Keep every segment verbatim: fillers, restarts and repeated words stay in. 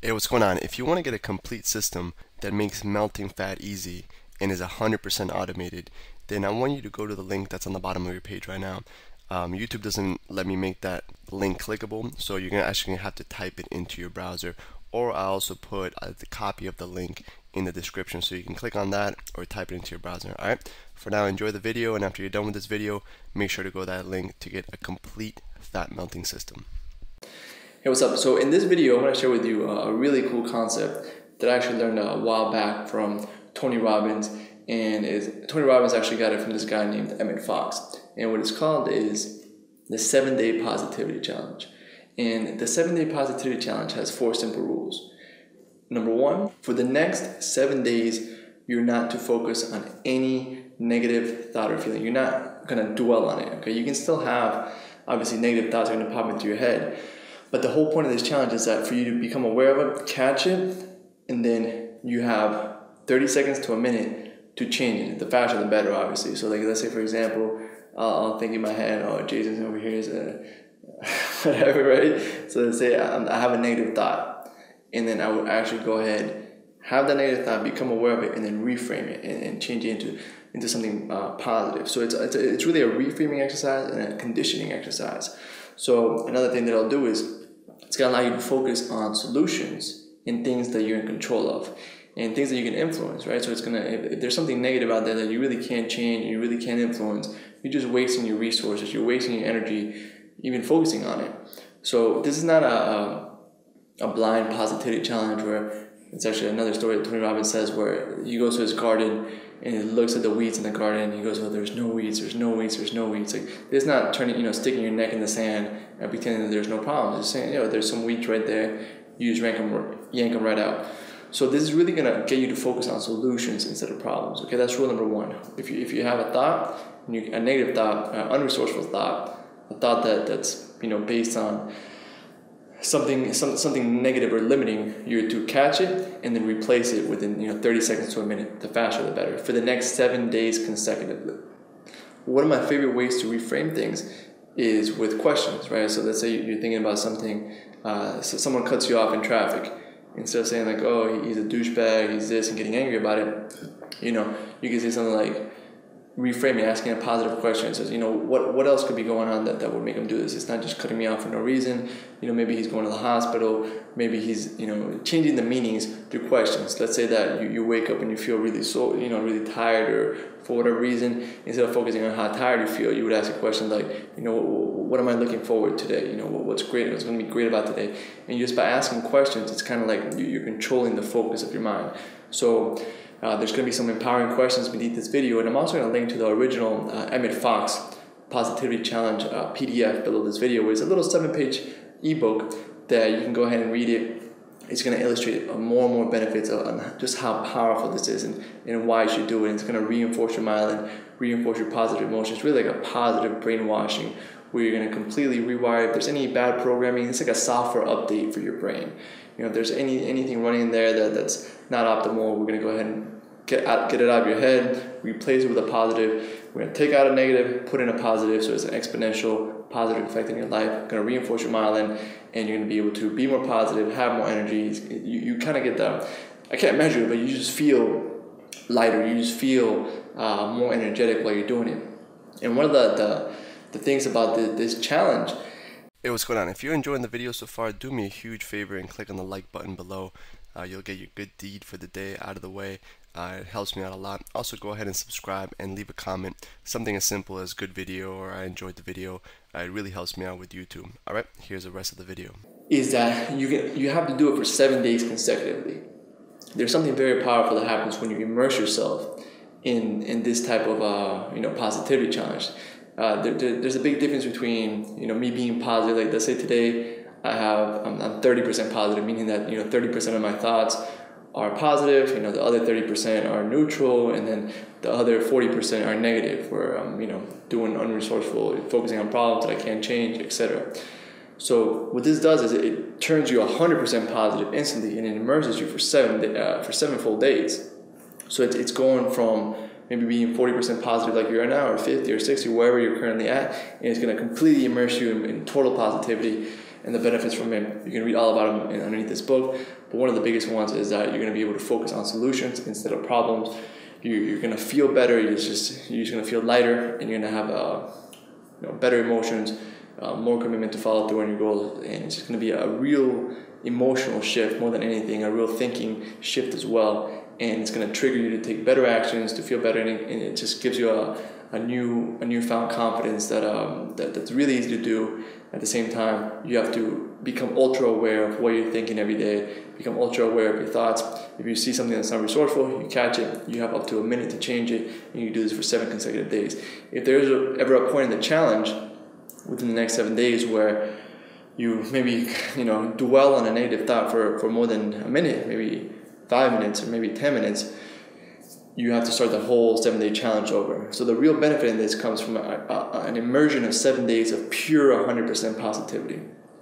Hey, what's going on? If you want to get a complete system that makes melting fat easy and is one hundred percent automated, then I want you to go to the link that's on the bottom of your page right now. Um, YouTube doesn't let me make that link clickable, so you're gonna actually gonna have to type it into your browser, or I also put uh, the copy of the link in the description so you can click on that or type it into your browser. Alright, for now, enjoy the video, and after you're done with this video, make sure to go to that link to get a complete fat melting system. Hey, what's up? So in this video, I want to share with you a really cool concept that I actually learned a while back from Tony Robbins, and is Tony Robbins actually got it from this guy named Emmett Fox. And what it's called is the seven day positivity challenge. And the seven day positivity challenge has four simple rules. Number one, for the next seven days, you're not to focus on any negative thought or feeling. You're not going to dwell on it. Okay, you can still have, obviously, negative thoughts are going to pop into your head. But the whole point of this challenge is that for you to become aware of it, catch it, and then you have thirty seconds to a minute to change it. The faster the better, obviously. So like, let's say, for example, uh, I'll think in my head, oh, Jason's over here is a whatever, right? So let's say I, I have a negative thought, and then I would actually go ahead, have that negative thought, become aware of it, and then reframe it and, and change it into into something uh, positive. So it's, it's it's really a reframing exercise and a conditioning exercise. So another thing that I'll do is it's going to allow you to focus on solutions and things that you're in control of and things that you can influence, right? So it's going to, if, if there's something negative out there that you really can't change, you really can't influence, you're just wasting your resources, you're wasting your energy, even focusing on it. So this is not a, a, a blind positivity challenge where it's actually another story that Tony Robbins says where he goes to his garden and he looks at the weeds in the garden and he goes, oh, there's no weeds, there's no weeds, there's no weeds. Like, it's not turning, you know, sticking your neck in the sand and pretending that there's no problems. It's saying, you know, there's some weeds right there, you just yank them, yank them right out. So this is really going to get you to focus on solutions instead of problems. Okay, that's rule number one. If you, if you have a thought, you, a negative thought, an unresourceful thought, a thought that, that's, you know, based on something some, something negative or limiting, you're to catch it and then replace it within, you know, thirty seconds to a minute. The faster the better, for the next seven days consecutively. One of my favorite ways to reframe things is with questions, right? So let's say you're thinking about something, uh, so someone cuts you off in traffic. Instead of saying like, oh, he's a douchebag, he's this, and getting angry about it, you know, you can say something like, reframing, asking a positive question. It says, you know, what what else could be going on that, that would make him do this? It's not just cutting me off for no reason. You know, maybe he's going to the hospital. Maybe he's, you know, changing the meanings through questions. Let's say that you, you wake up and you feel really so, you know, really tired, or for whatever reason, instead of focusing on how tired you feel, you would ask a question like, you know, what am I looking forward to today? You know, what's great? What's going to be great about today? And just by asking questions, it's kind of like you're controlling the focus of your mind. So Uh, there's going to be some empowering questions beneath this video, and I'm also going to link to the original uh, Emmett Fox Positivity Challenge uh, P D F below this video. It's a little seven-page ebook that you can go ahead and read it. It's going to illustrate uh, more and more benefits of, on just how powerful this is and, and why you should do it. And it's going to reinforce your myelin, reinforce your positive emotions. It's really like a positive brainwashing where you're going to completely rewire. If there's any bad programming, it's like a software update for your brain. You know, if there's any anything running in there that, that's not optimal, we're going to go ahead and get out, get it out of your head, replace it with a positive. We're going to take out a negative, put in a positive, so it's an exponential positive effect in your life. Going to reinforce your myelin, and you're going to be able to be more positive, have more energy. You, you kind of get the, I can't measure it, but you just feel lighter. You just feel uh, more energetic while you're doing it. And one of the, the, the things about the, this challenge. Hey, what's going on? If you're enjoying the video so far, do me a huge favor and click on the like button below. Uh, you'll get your good deed for the day out of the way. Uh, it helps me out a lot. Also, go ahead and subscribe and leave a comment. Something as simple as good video or I enjoyed the video. Uh, it really helps me out with YouTube. Alright, here's the rest of the video. Is that you can you have to do it for seven days consecutively. There's something very powerful that happens when you immerse yourself in, in this type of uh, you know, positivity challenge. Uh, there, there, there's a big difference between, you know, me being positive. Like, let's say today I have I'm, I'm thirty percent positive, meaning that, you know, thirty percent of my thoughts are positive. You know, the other thirty percent are neutral, and then the other forty percent are negative, where I'm, you know, doing unresourceful, focusing on problems that I can't change, et cetera. So what this does is it, it turns you one hundred percent positive instantly, and it immerses you for seven uh, for seven full days. So it's it's going from maybe being forty percent positive like you are now, or fifty or sixty, wherever you're currently at, and it's going to completely immerse you in, in total positivity. and the benefits from it. You can read all about them underneath this book. But one of the biggest ones is that you're going to be able to focus on solutions instead of problems. You, you're going to feel better. You're just you're just going to feel lighter, and you're going to have uh, you know, better emotions, uh, more commitment to follow through on your goals, and it's just going to be a real emotional shift more than anything, a real thinking shift as well. And it's going to trigger you to take better actions, to feel better, and it, and it just gives you a, a new, a newfound confidence that um that, that's really easy to do. At the same time, you have to become ultra aware of what you're thinking every day. Become ultra aware of your thoughts. If you see something that's not resourceful, you catch it. You have up to a minute to change it, and you do this for seven consecutive days. If there's a, ever a point in the challenge within the next seven days where you maybe you know dwell on a negative thought for, for more than a minute, maybe five minutes or maybe ten minutes, you have to start the whole seven day challenge over. So the real benefit in this comes from a, a, an immersion of seven days of pure one hundred percent positivity.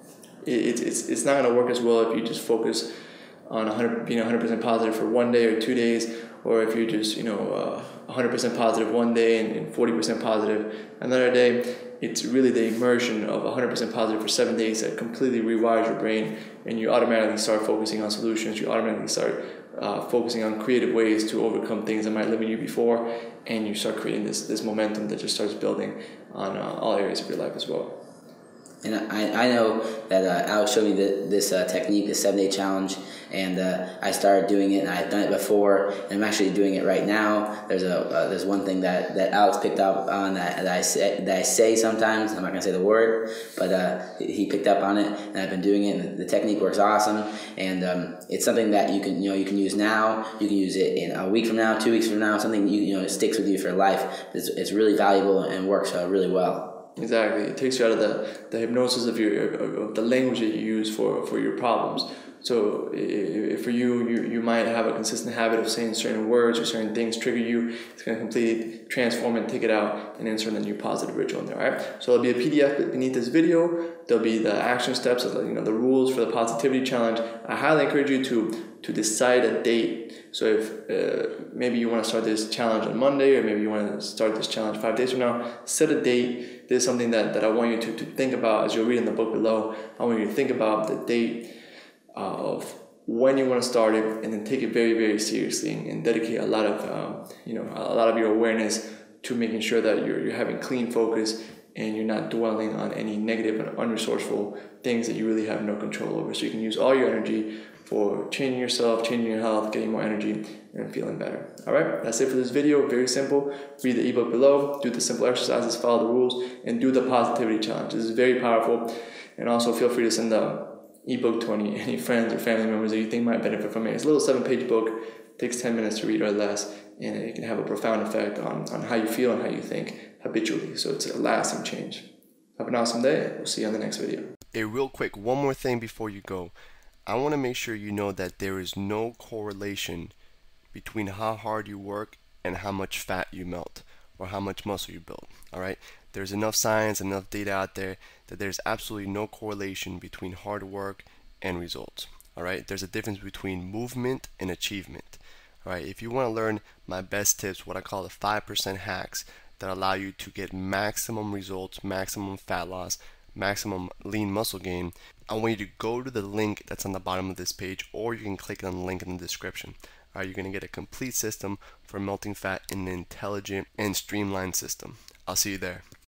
It, it's, it's not going to work as well if you just focus on one hundred, being one hundred percent positive for one day or two days, or if you're just, you know, uh, one hundred percent positive one day and, and forty percent positive another day. It's really the immersion of one hundred percent positive for seven days that completely rewires your brain, and you automatically start focusing on solutions. You automatically start uh, focusing on creative ways to overcome things that might limit you before, and you start creating this, this momentum that just starts building on uh, all areas of your life as well. And I, I know that uh, Alex showed me the, this uh, technique, the seven-day challenge, and uh, I started doing it, and I've done it before, and I'm actually doing it right now. There's a uh, there's one thing that, that Alex picked up on that, that I say that I say sometimes. I'm not gonna say the word, but uh, he picked up on it, and I've been doing it. And the technique works awesome, and um, it's something that you can you know you can use now. You can use it in a week from now, two weeks from now. Something you you know it sticks with you for life. It's, it's really valuable and works uh, really well. Exactly. It takes you out of the, the hypnosis of your of the language that you use for, for your problems. So if for you, you, you might have a consistent habit of saying certain words or certain things trigger you. It's going to completely transform and take it out and insert a new positive ritual in there. All right. So there'll be a P D F beneath this video. There'll be the action steps, you know, the rules for the positivity challenge. I highly encourage you to to decide a date. So if uh, maybe you want to start this challenge on Monday, or maybe you want to start this challenge five days from now, set a date. This is something that, that I want you to, to think about as you're reading the book below. I want you to think about the date uh, of when you want to start it, and then take it very, very seriously, and, and dedicate a lot of um, you know a lot of your awareness to making sure that you're you're having clean focus, and you're not dwelling on any negative and unresourceful things that you really have no control over. So you can use all your energy for changing yourself, changing your health, getting more energy, and feeling better. All right, that's it for this video. Very simple. Read the ebook below, do the simple exercises, follow the rules, and do the positivity challenge. This is very powerful. And also feel free to send the ebook to any, any friends or family members that you think might benefit from it. It's a little seven-page book. It takes ten minutes to read or less, and it can have a profound effect on, on how you feel and how you think habitually. So it's a lasting change. Have an awesome day. We'll see you on the next video. Hey, real quick, one more thing before you go. I want to make sure you know that there is no correlation between how hard you work and how much fat you melt, or how much muscle you build. All right, there's enough science, enough data out there that there's absolutely no correlation between hard work and results. All right, there's a difference between movement and achievement. All right, if you want to learn my best tips, what I call the five percent hacks that allow you to get maximum results, maximum fat loss, maximum lean muscle gain, I want you to go to the link that's on the bottom of this page, or you can click on the link in the description. All right, you're going to get a complete system for melting fat in an intelligent and streamlined system. I'll see you there.